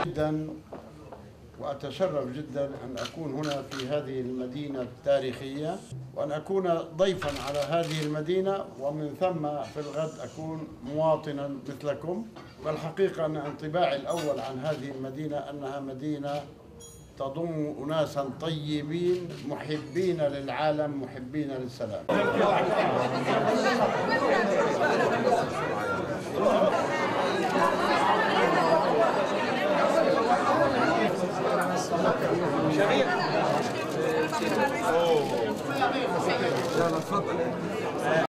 جدا وأتشرف جدا أن أكون هنا في هذه المدينة التاريخية، وأن أكون ضيفا على هذه المدينة، ومن ثم في الغد أكون مواطنا مثلكم. والحقيقة أن انطباعي الأول عن هذه المدينة أنها مدينة تضم أناسا طيبين محبين للعالم محبين للسلام. شريف.